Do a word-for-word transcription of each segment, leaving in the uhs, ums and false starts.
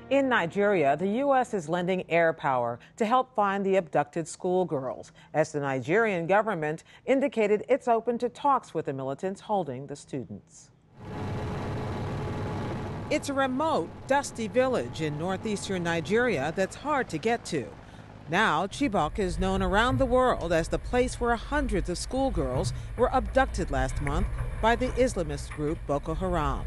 In Nigeria, the U S is lending air power to help find the abducted schoolgirls, as the Nigerian government indicated it's open to talks with the militants holding the students. It's a remote, dusty village in northeastern Nigeria that's hard to get to. Now, Chibok is known around the world as the place where hundreds of schoolgirls were abducted last month by the Islamist group Boko Haram.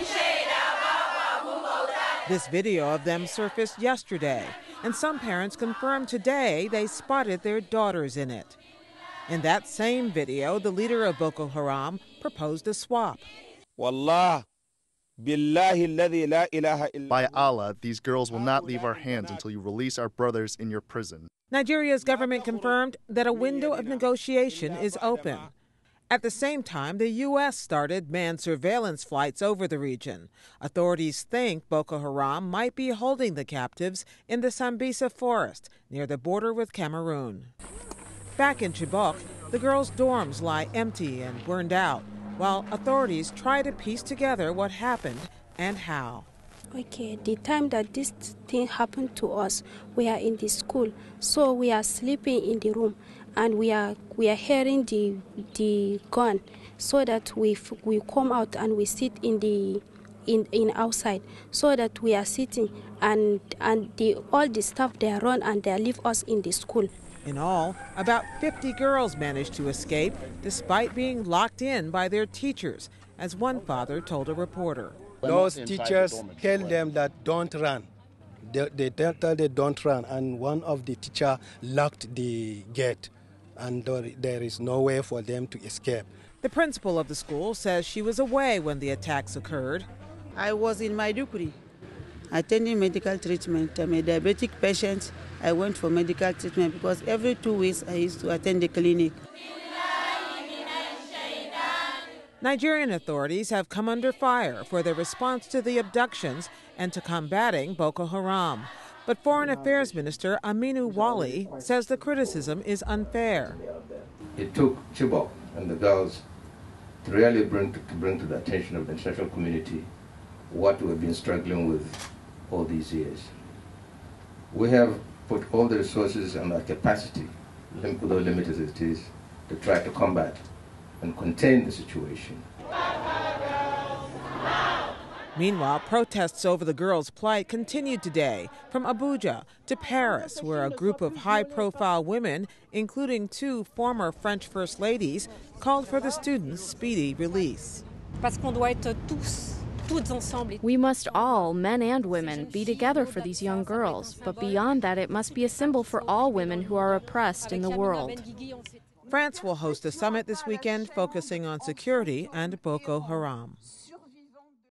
This video of them surfaced yesterday, and some parents confirmed today they spotted their daughters in it. In that same video, the leader of Boko Haram proposed a swap. Wallah, billahi alladhi la ilaha illa. By Allah, these girls will not leave our hands until you release our brothers in your prison. Nigeria's government confirmed that a window of negotiation is open. At the same time, the U S started manned surveillance flights over the region. Authorities think Boko Haram might be holding the captives in the Sambisa forest near the border with Cameroon. Back in Chibok, the girls' dorms lie empty and burned out, while authorities try to piece together what happened and how. Okay, the time that this thing happened to us, we are in the school, so we are sleeping in the room, and we are we are hearing the the gun, so that we we come out and we sit in the in in outside, so that we are sitting, and and the all the staff they run and they leave us in the school. In all, about fifty girls managed to escape despite being locked in by their teachers, as one father told a reporter. Those teachers tell them that don't run. They, they tell them don't run, and one of the teacher locked the gate, and there is no way for them to escape. The principal of the school says she was away when the attacks occurred. I was in Maiduguri attending medical treatment. I'm a diabetic patient. I went for medical treatment because every two weeks I used to attend the clinic. Nigerian authorities have come under fire for their response to the abductions and to combating Boko Haram. But Foreign Affairs Minister Aminu Wali says the criticism is unfair. It took Chibok and the girls to really bring to, to bring to the attention of the international community what we've been struggling with all these years. We have put all the resources and our capacity, though limited as it is, to try to combat and contain the situation. Meanwhile, protests over the girls' plight continued today, from Abuja to Paris, where a group of high-profile women, including two former French First Ladies, called for the students' speedy release. We must all, men and women, be together for these young girls, but beyond that, it must be a symbol for all women who are oppressed in the world. France will host a summit this weekend focusing on security and Boko Haram.